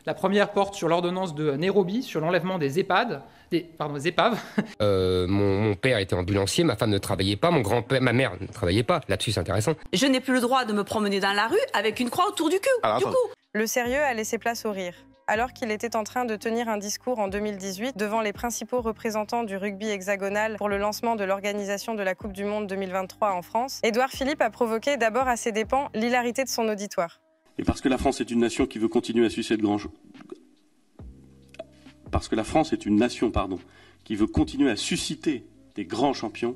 La première porte sur l'ordonnance de Nairobi, sur l'enlèvement des épaves. Mon père était ambulancier, ma femme ne travaillait pas, ma mère ne travaillait pas. Là-dessus, c'est intéressant. Je n'ai plus le droit de me promener dans la rue avec une croix autour du cou. Le sérieux a laissé place au rire. Alors qu'il était en train de tenir un discours en 2018 devant les principaux représentants du rugby hexagonal pour le lancement de l'organisation de la Coupe du Monde 2023 en France, Édouard Philippe a provoqué d'abord à ses dépens l'hilarité de son auditoire. Et parce que la France est une nation qui veut continuer à susciter de grands... Parce que la France est une nation, qui veut continuer à susciter des grands champions,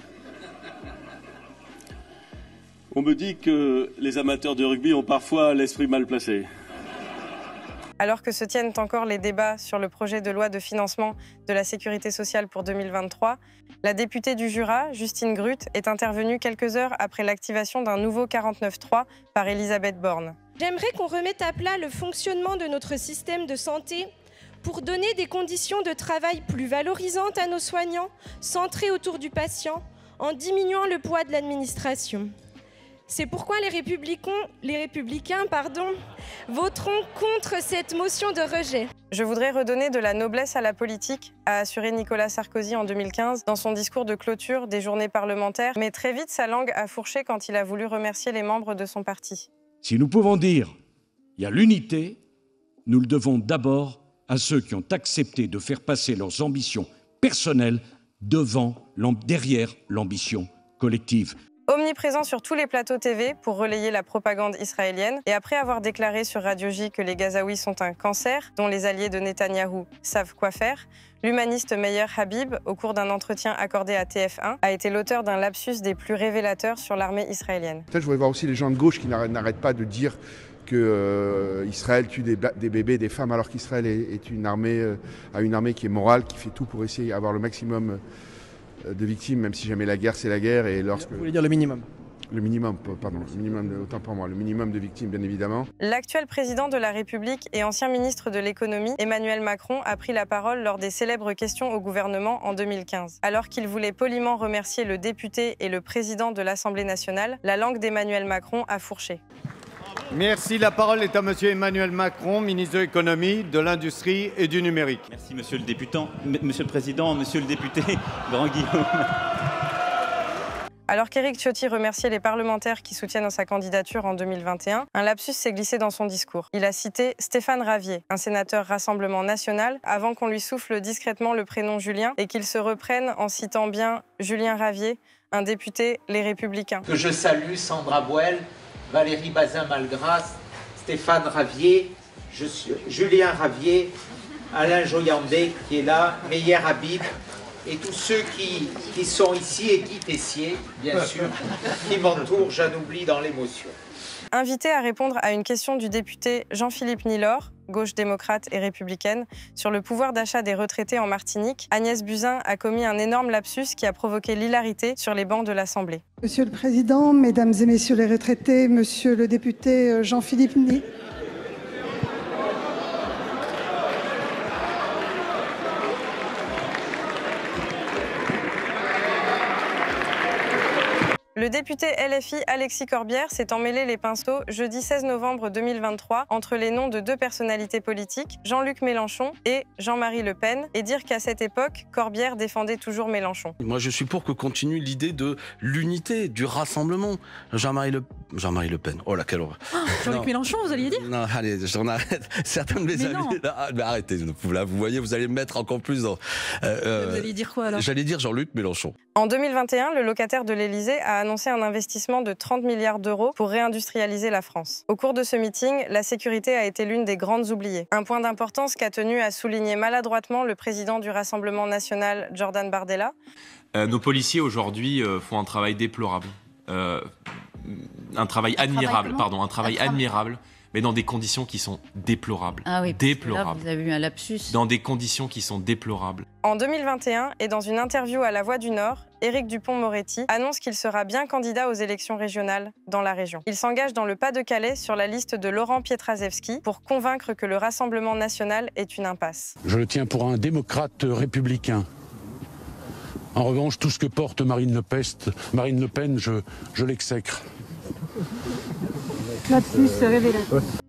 on me dit que les amateurs de rugby ont parfois l'esprit mal placé. Alors que se tiennent encore les débats sur le projet de loi de financement de la sécurité sociale pour 2023, la députée du Jura, Justine Grut, est intervenue quelques heures après l'activation d'un nouveau 49.3 par Elisabeth Borne. J'aimerais qu'on remette à plat le fonctionnement de notre système de santé pour donner des conditions de travail plus valorisantes à nos soignants, centrées autour du patient, en diminuant le poids de l'administration. C'est pourquoi les républicains voteront contre cette motion de rejet. Je voudrais redonner de la noblesse à la politique, a assuré Nicolas Sarkozy en 2015 dans son discours de clôture des journées parlementaires, mais très vite sa langue a fourché quand il a voulu remercier les membres de son parti. Si nous pouvons dire il y a l'unité, nous le devons d'abord à ceux qui ont accepté de faire passer leurs ambitions personnelles derrière l'ambition collective. Omniprésent sur tous les plateaux TV pour relayer la propagande israélienne, et après avoir déclaré sur Radio J que les Gazaouis sont un cancer, dont les alliés de Netanyahou savent quoi faire, l'humaniste Meyer Habib, au cours d'un entretien accordé à TF1, a été l'auteur d'un lapsus des plus révélateurs sur l'armée israélienne. Peut-être je voudrais voir aussi les gens de gauche qui n'arrêtent pas de dire que Israël tue des bébés, des femmes, alors qu'Israël a une armée qui est morale, qui fait tout pour essayer d'avoir le maximum de victimes, même si jamais la guerre, c'est la guerre. Et lorsque... Vous voulez dire le minimum ? Le minimum, autant pour moi, le minimum de victimes, bien évidemment. L'actuel président de la République et ancien ministre de l'économie, Emmanuel Macron, a pris la parole lors des célèbres questions au gouvernement en 2015. Alors qu'il voulait poliment remercier le député et le président de l'Assemblée nationale, la langue d'Emmanuel Macron a fourché. Merci. La parole est à Monsieur Emmanuel Macron, ministre de l'économie, de l'industrie et du numérique. Merci Monsieur le Président, Monsieur le député, Grand Guillaume. Alors qu'Éric Ciotti remerciait les parlementaires qui soutiennent sa candidature en 2021, un lapsus s'est glissé dans son discours. Il a cité Stéphane Ravier, un sénateur Rassemblement national, avant qu'on lui souffle discrètement le prénom Julien et qu'il se reprenne en citant bien Julien Ravier, un député Les Républicains. Que je salue Sandra Boel, Valérie Bazin-Malgras, Stéphane Ravier, Julien Ravier, Alain Joyandé qui est là, Meyer Habib et tous ceux qui sont ici et Guy Tessier, bien sûr, qui m'entourent, j'en oublie dans l'émotion. Invité à répondre à une question du député Jean-Philippe Nilor, gauche démocrate et républicaine, sur le pouvoir d'achat des retraités en Martinique, Agnès Buzyn a commis un énorme lapsus qui a provoqué l'hilarité sur les bancs de l'Assemblée. Monsieur le Président, Mesdames et Messieurs les retraités, Monsieur le député Jean-Philippe Nilor. Le député LFI Alexis Corbière s'est emmêlé les pinceaux jeudi 16 novembre 2023 entre les noms de deux personnalités politiques, Jean-Luc Mélenchon et Jean-Marie Le Pen, et dire qu'à cette époque, Corbière défendait toujours Mélenchon. Moi, je suis pour que continue l'idée de l'unité, du rassemblement. Jean-Marie Le Pen. Oh là, quelle horreur. Jean-Luc Mélenchon, vous alliez dire ? Non, allez, j'en arrête. Certains de mes amis... mais arrêtez, là, vous voyez, vous allez me mettre encore plus dans... vous allez dire quoi alors ? J'allais dire Jean-Luc Mélenchon. En 2021, le locataire de l'Élysée a annoncé un investissement de 30 milliards d'euros pour réindustrialiser la France. Au cours de ce meeting, la sécurité a été l'une des grandes oubliées. Un point d'importance qu'a tenu à souligner maladroitement le président du Rassemblement national, Jordan Bardella. Nos policiers aujourd'hui font un travail déplorable. Un travail admirable, mais dans des conditions qui sont déplorables. Ah oui, déplorables. Là, vous avez eu un lapsus. Dans des conditions qui sont déplorables. En 2021, et dans une interview à La Voix du Nord, Éric Dupond-Moretti annonce qu'il sera bien candidat aux élections régionales dans la région. Il s'engage dans le Pas-de-Calais sur la liste de Laurent Pietraszewski pour convaincre que le Rassemblement national est une impasse. Je le tiens pour un démocrate républicain. En revanche, tout ce que porte Marine Le Pen, je l'exècre. Lapsus révélateur.